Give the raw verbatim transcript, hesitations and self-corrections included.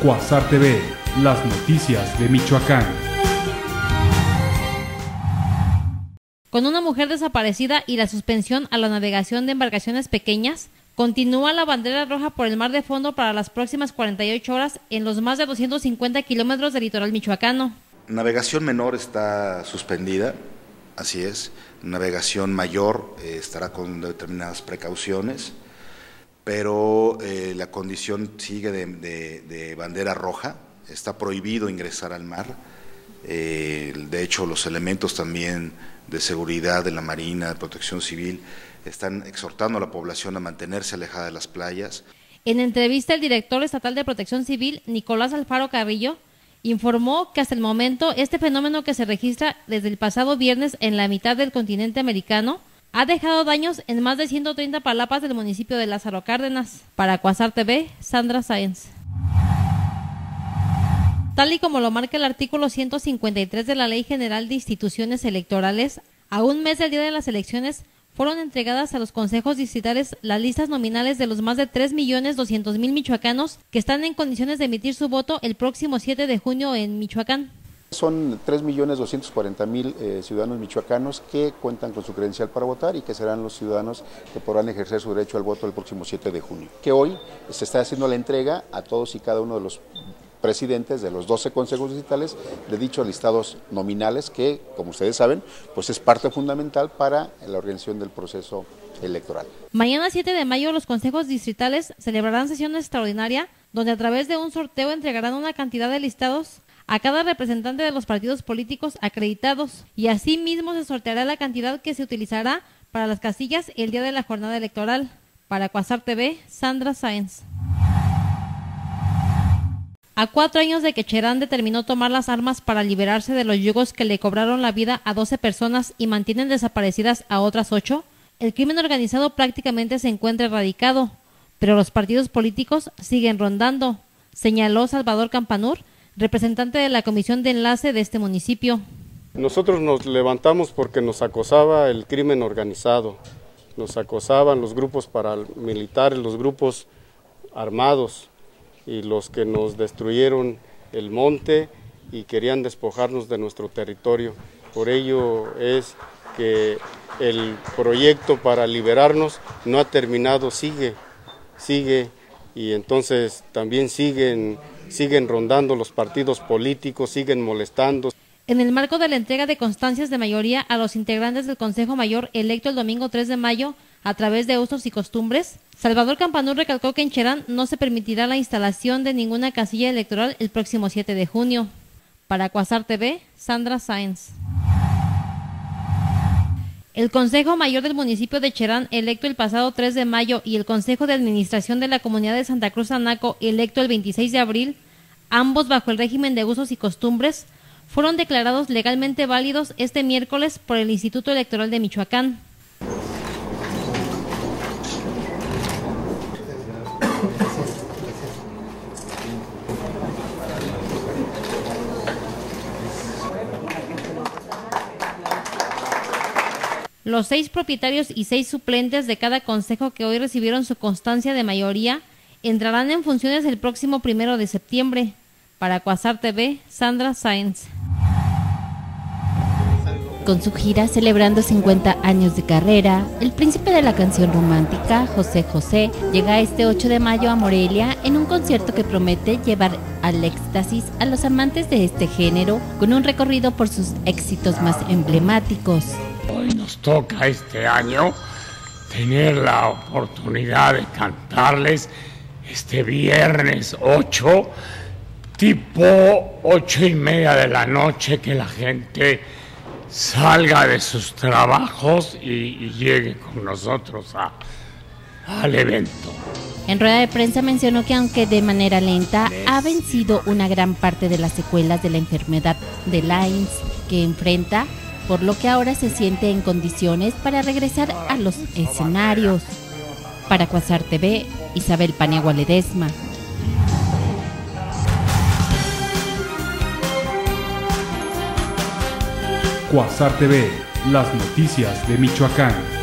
Cuasar T V, las noticias de Michoacán. Con una mujer desaparecida y la suspensión a la navegación de embarcaciones pequeñas, continúa la bandera roja por el mar de fondo para las próximas cuarenta y ocho horas en los más de doscientos cincuenta kilómetros del litoral michoacano. Navegación menor está suspendida, así es. Navegación mayor eh, estará con determinadas precauciones, pero eh, la condición sigue de, de, de bandera roja. Está prohibido ingresar al mar. Eh, de hecho, los elementos también de seguridad de la Marina, de Protección Civil, están exhortando a la población a mantenerse alejada de las playas. En entrevista, el director estatal de Protección Civil, Nicolás Alfaro Carrillo, informó que hasta el momento este fenómeno, que se registra desde el pasado viernes en la mitad del continente americano, ha dejado daños en más de ciento treinta palapas del municipio de Lázaro Cárdenas. Para Cuasar T V, Sandra Sáenz. Tal y como lo marca el artículo ciento cincuenta y tres de la Ley General de Instituciones Electorales, a un mes del día de las elecciones fueron entregadas a los consejos distritales las listas nominales de los más de tres millones doscientos mil michoacanos que están en condiciones de emitir su voto el próximo siete de junio en Michoacán. Son tres millones doscientos cuarenta mil eh, ciudadanos michoacanos que cuentan con su credencial para votar y que serán los ciudadanos que podrán ejercer su derecho al voto el próximo siete de junio. Que hoy se está haciendo la entrega a todos y cada uno de los presidentes de los doce consejos distritales de dichos listados nominales que, como ustedes saben, pues es parte fundamental para la organización del proceso electoral. Mañana siete de mayo los consejos distritales celebrarán sesión extraordinaria donde a través de un sorteo entregarán una cantidad de listados a cada representante de los partidos políticos acreditados y asimismo se sorteará la cantidad que se utilizará para las casillas el día de la jornada electoral. Para Cuasar T V, Sandra Sáenz. A cuatro años de que Cherán determinó tomar las armas para liberarse de los yugos que le cobraron la vida a doce personas y mantienen desaparecidas a otras ocho, el crimen organizado prácticamente se encuentra erradicado, pero los partidos políticos siguen rondando, señaló Salvador Campanur, representante de la Comisión de Enlace de este municipio. Nosotros nos levantamos porque nos acosaba el crimen organizado, nos acosaban los grupos paramilitares, los grupos armados, y los que nos destruyeron el monte y querían despojarnos de nuestro territorio. Por ello es que el proyecto para liberarnos no ha terminado, sigue, sigue, y entonces también siguen, siguen rondando los partidos políticos, siguen molestando. En el marco de la entrega de constancias de mayoría a los integrantes del Consejo Mayor electo el domingo tres de mayo a través de usos y costumbres, Salvador Campanur recalcó que en Cherán no se permitirá la instalación de ninguna casilla electoral el próximo siete de junio. Para Cuasar T V, Sandra Sáenz. El Consejo Mayor del municipio de Cherán, electo el pasado tres de mayo, y el Consejo de Administración de la Comunidad de Santa Cruz Anaco, electo el veintiséis de abril, ambos bajo el régimen de usos y costumbres, fueron declarados legalmente válidos este miércoles por el Instituto Electoral de Michoacán. Los seis propietarios y seis suplentes de cada consejo que hoy recibieron su constancia de mayoría entrarán en funciones el próximo primero de septiembre. Para Cuasar T V, Sandra Sáenz. Con su gira celebrando cincuenta años de carrera, el príncipe de la canción romántica, José José, llega este ocho de mayo a Morelia en un concierto que promete llevar al éxtasis a los amantes de este género con un recorrido por sus éxitos más emblemáticos. Hoy nos toca este año tener la oportunidad de cantarles este viernes ocho, tipo ocho y media de la noche, que la gente salga de sus trabajos y, y llegue con nosotros a, al evento. En rueda de prensa mencionó que aunque de manera lenta, ha vencido una gran parte de las secuelas de la enfermedad de Lyme que enfrenta, por lo que ahora se siente en condiciones para regresar a los escenarios. Para Cuasar T V, Isabel Paniagua Ledesma. Cuasar T V, las noticias de Michoacán.